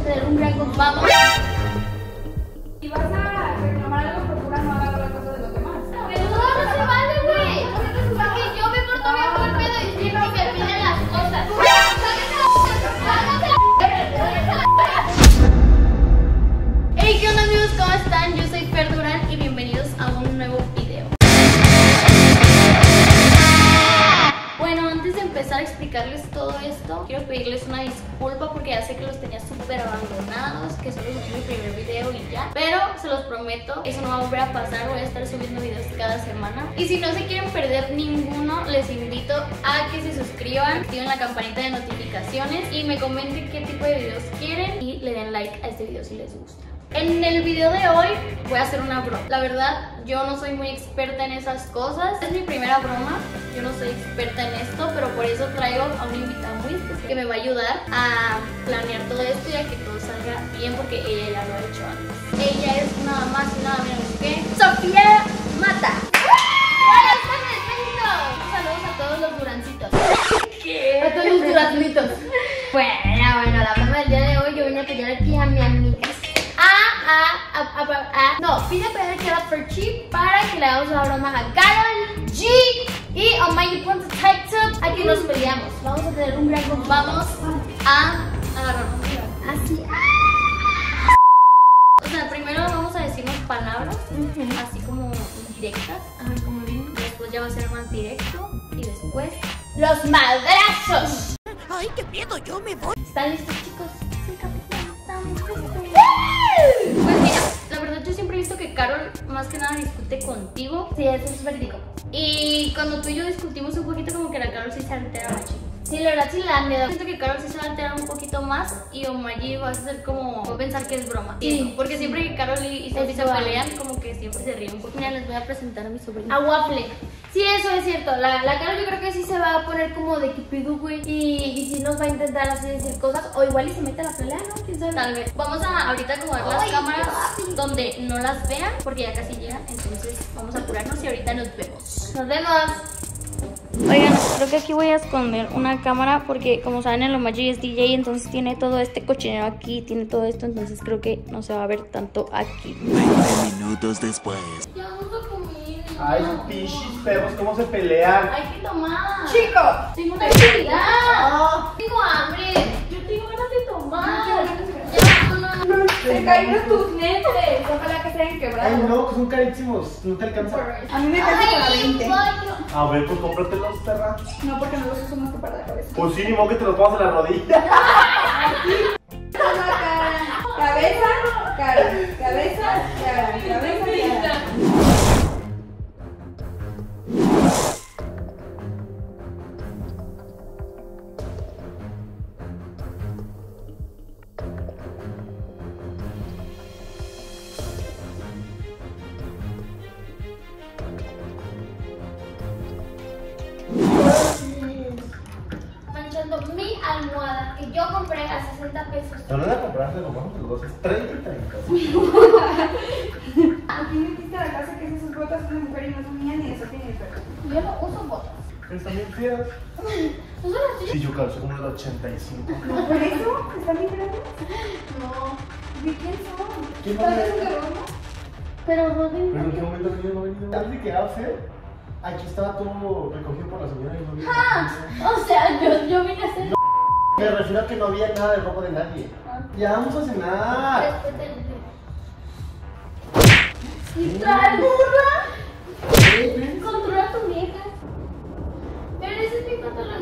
tener un gran vamos. Y vas a reclamar algo por pura no haga la cosa de los demás. Pero no se vale, güey. Porque yo me porto bien por pedo y siempre me piden las cosas. Hey, ¿qué onda, amigos? ¿Cómo están? Yo soy Fer Durán y bienvenidos a un nuevo video. Bueno, antes de empezar a explicarles todo esto, quiero pedirles una disculpa porque ya sé que los tenía súper abandonados, que solo subí mi primer video y ya. Pero se los prometo, eso no va a volver a pasar, voy a estar subiendo videos cada semana. Y si no se quieren perder ninguno, les invito a que se suscriban, activen la campanita de notificaciones y me comenten qué tipo de videos quieren y le den like a este video si les gusta. En el video de hoy voy a hacer una broma. La verdad, yo no soy muy experta en esas cosas. Es mi primera broma, yo no soy experta en esto, pero por eso traigo a una invitada muy especial que me va a ayudar a planear todo esto y a que todo salga bien porque ella ya lo ha hecho antes. Ella es nada más y nada menos que Sofía Mata. ¡Hola, saludos a todos los durancitos! ¿Qué? A todos los durancitos. Bueno, la broma del día de hoy yo vine a apoyar aquí a mi amiga. No, vine a pedir que era Ferchi para que le hagamos una broma a Karol G y Oh My Point TikTok. Aquí nos peleamos. Vamos a tener un gran conflicto. Vamos a agarrarnos. Así. O sea, primero vamos a decirnos palabras, así como directas. Como después ya va a ser más directo. Y después, ¡los madrazos! ¡Ay, qué miedo! ¡Yo me voy! ¿Están listos, chicos? Sí, capitán, estamos listos. Pues mira, la verdad yo siempre he visto que Karol más que nada discute contigo. Sí, eso es verídico. Y cuando tú y yo discutimos un poquito, como que la Karol sí se altera mucho. Sí, la verdad sí le da miedo. Siento que Karol sí se va a alterar un poquito más y Omayi va a ser como, va a pensar que es broma. Sí. Porque siempre que Karol y Sophie se pelean, como que siempre se ríen un poco. Mira, les voy a presentar a mi sobrina. A Waffle. Sí, eso es cierto. La Karol yo creo que sí se va a poner como de kipidú, güey. Y sí nos va a intentar así decir cosas. O igual y se mete a la pelea, ¿no? ¿Quién sabe? Tal vez. Vamos a ahorita acomodar las cámaras donde no las vean, porque ya casi llegan. Entonces vamos a apurarnos y ahorita nos vemos. ¡Nos vemos! Oigan, creo que aquí voy a esconder una cámara porque como saben el Omayi es DJ, entonces tiene todo este cochinero aquí, tiene todo esto, entonces creo que no se va a ver tanto aquí. 20 minutos después. Ya vamos a comer. Ay, esos pinches perros, ¿cómo se pelean? Hay que tomar. ¡Chicos! Tengo una actividad. Tengo hambre. Yo tengo ganas de tomar. Ya, vámonos. Se cayeron tus lentes. Ojalá que se hayan quebrado. Ay, no, que son carísimos, no te alcanza. A mí me parece que la 20. A ver, pues cómpratelos, perra. No, porque no los uso más que para la cabeza. Pues sí, ni modo que te los pongas en la rodilla. Toma, cara. Cabeza, cara. Cabeza, cara. Cabeza, cara. Manchando mi almohada que yo compré a 60 pesos. No la compraste, compramos los dos, es 30 y 30. Aquí me dijiste a la casa que esas botas son de mujer y no son mías ni de Sofía ni de Fer. Yo no uso botas. Están bien feas. ¿No son las tuyas? Sí, yo calzo como una de 85. ¿No por eso? ¿Están bien grandes? No. ¿De quién son? ¿Quién ¿Tal no vez me- son de Roma? Pero Robin. Pero en qué momento que yo no he venido. Antes de que hacer, aquí estaba todo recogido por la señora y no había. O sea, yo vine a hacer. Me refiero a que no había nada de ropa de nadie. Ya vamos a cenar. ¿Y tal burra? Ven, ven. Controla a tu vieja. Pero ese es mi pantalón.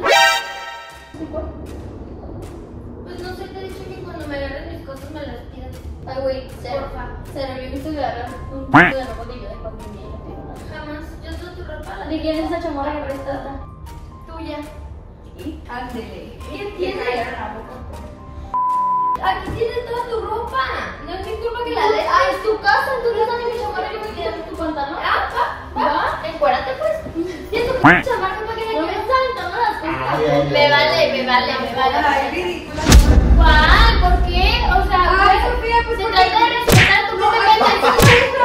Pues no sé, te he dicho que cuando me agarren mis cosas me las tiras. Ay, güey, cero. Cero, yo he visto que agarran un poco de ropa de yo de cuando me no tengo nada. Jamás. Yo toda tu ropa. ¿De quién es esa chamarra que prestaste? Tuya. Y ándele. ¿Qué tienes? Aquí tienes toda tu ropa. No es mi culpa que la des. Ah, es tu casa. Tú no sabes mi chamarra que me quieres en tu pantalón. Va. Encuérate pues. Y es tu chamarra para que me quieres aventando las cosas. Me vale. Ay, ridícula. ¿Cuál? ¿Por qué? O sea, Ay, güey, Sofía, pues se ¿por trata de respetar tu propia casa. No, yo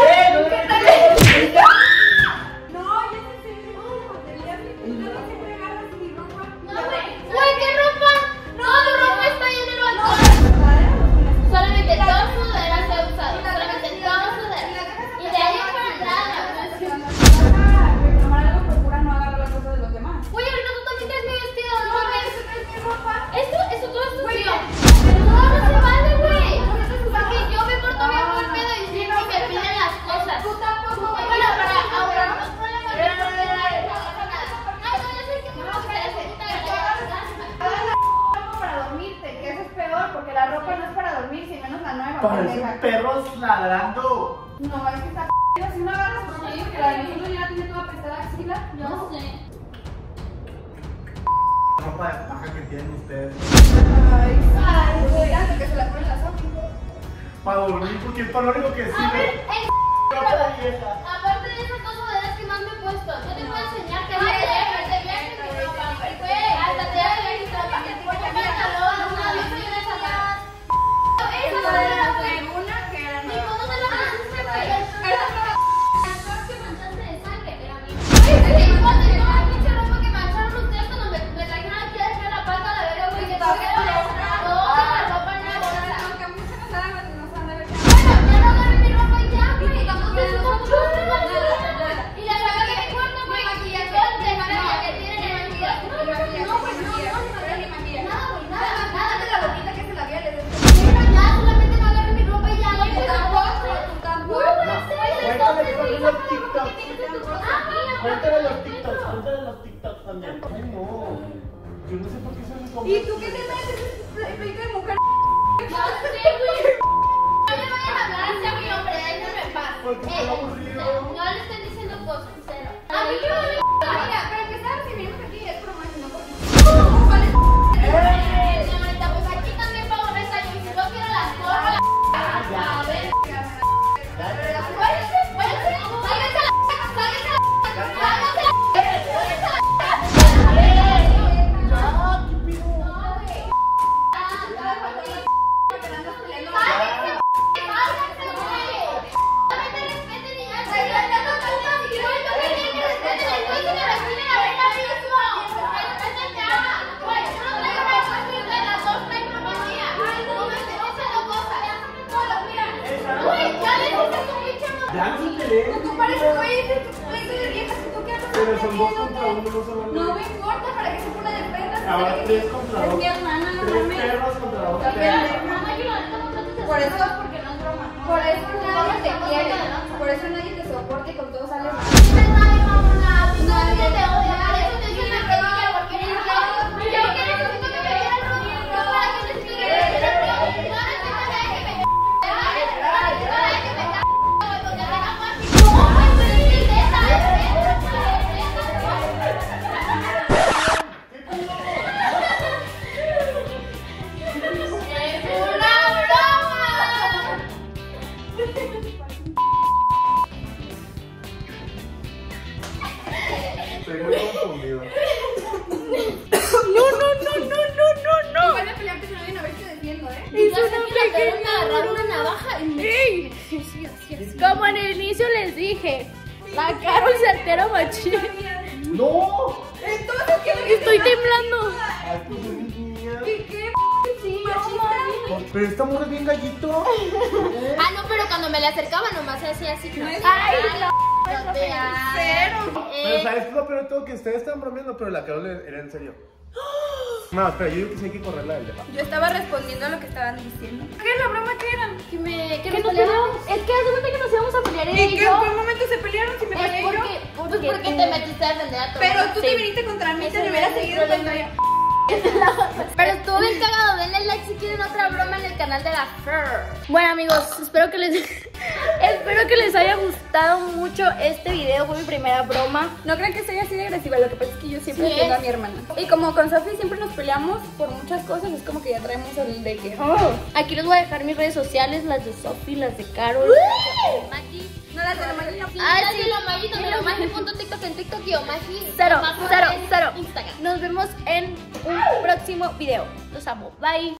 te estoy diciendo que no siempre agarras mi ropa. No, güey. Güey, ¿qué ropa? No, tu ropa está ahí en el balcón. O sea, Parecen perros ladrando. No, es que está si no agarras por ahí, porque la de nosotros ya tiene toda prestada axila. Yo no sé. Ropa de paja que tienen ustedes. Ay, güey, hasta que se la ponen la sopa. Para dormir, porque es para lo único que A ver, sirve. Ropa vieja. aparte de esas dos modelos que más me he puesto, yo te voy a enseñar que de viaje mi ropa, güey. Hasta te da de mi ropa, que te pongo pantalón, una vieja y una chamarra. Esa modelo, güey. Una que era Ni cuando te la pusiste, güey. La que manchaste de sangre, era mía. Y cuando yo la pinche ropa que mancharon ustedes cuando me trajeron aquí a dejar la palma, la verga, güey, que todavía no la ropa en la bolsa. que muchas no saben, no saben de Bueno, ya no agarré mi ropa y ya, güey. Y la saca de mi cuarto, güey. Y el sol de manera que tienen el maquillaje. No, güey, nada, güey, nada. de la boquita que se la había le Pero ya, solamente no agarré mi ropa y ya, güey. Cuéntale los TikToks. Cuéntale los TikToks. Cuéntale los TikToks también. Ay, no. Yo no sé por qué se me come. ¿Y tú qué te metes? Pleito de mujer. No sé, güey. No le vayan a hablar así a mi hombre, déjenme en paz. Porque está aburrido. No le estén diciendo cosas, cero. A mí que me Mira, para empezar, si venimos aquí es por más, no por señorita, pues aquí también pago renta yo. Y si no quiero las corro, a ver. Ya no se peleen. Tú pareces güey, pleito de viejas, ¿tú qué haces? Pero son 2 contra 1, no se van a No me importa, para que se pone de perras. Ahora 3 contra 2. Es mi hermana, no 3 mames. perros contra 2 También. perros. Mamá, yo la neta no trates de Por hacer eso- cosas porque no es broma. Por eso nadie te quiere. Por eso nadie te soporta y con todo sales mal. Nadie, mamona. Nadie te odia. Por eso te dicen que no quiero porque eres feo. Y yo que necesito que me quieran conmigo. Para que necesito que me quieran conmigo. No necesito que me quieran. Para que me cague. Donde tenga más. No, pues es que esa es una broma. Estoy muy confundido. Igual de pelearte con alguien a ver si te defiendo, ¿eh? Es una pequeña. Agarrar una navaja y me... Como en el inicio les dije, la Carol se altera machín. ¡No! Entonces, ¿qué es lo que Estoy te temblando. Ay, pues es niña. ¿Y qué? Sí, Pero esta morra es bien gallito. Ah, no, pero cuando me le acercaba nomás se hacía así. No es Ay, Cero. Pero ¿sabes qué es lo peor de todo? Que ustedes están bromeando, pero la Carol era en serio. No, espera, yo digo que sí hay que correrla del debate. Yo estaba respondiendo a lo que estaban diciendo. ¿Qué es la broma que era? Que que nos peleamos. Es que haz de cuenta que nos íbamos a pelear ¿Y ella y qué? yo. ¿En qué momento se pelearon si me peleé Es yo? porque te metiste a defender a todos. Pero tú te Sí. viniste contra mí, Ese te no hubiera es mi seguido problema. cuando yo. Pero estuvo bien cagado. Denle like si quieren otra broma en el canal de la Fer. Bueno amigos, espero que les haya gustado mucho este video. Fue mi primera broma. No crean que soy así de agresiva, lo que pasa es que yo siempre Sí defiendo a es. mi hermana. Y como con Sofi siempre nos peleamos por muchas cosas, es como que ya traemos el de que... Aquí les voy a dejar mis redes sociales, las de Sofi, las de Carol. Maggi. No las de la máquina. Ah, sí, lo Maggi, donde lo Maggi.tiktok en TikTok y Maggi. Cero, más cero, en cero. Instagram. Nos vemos en un próximo video. Los amo. Bye.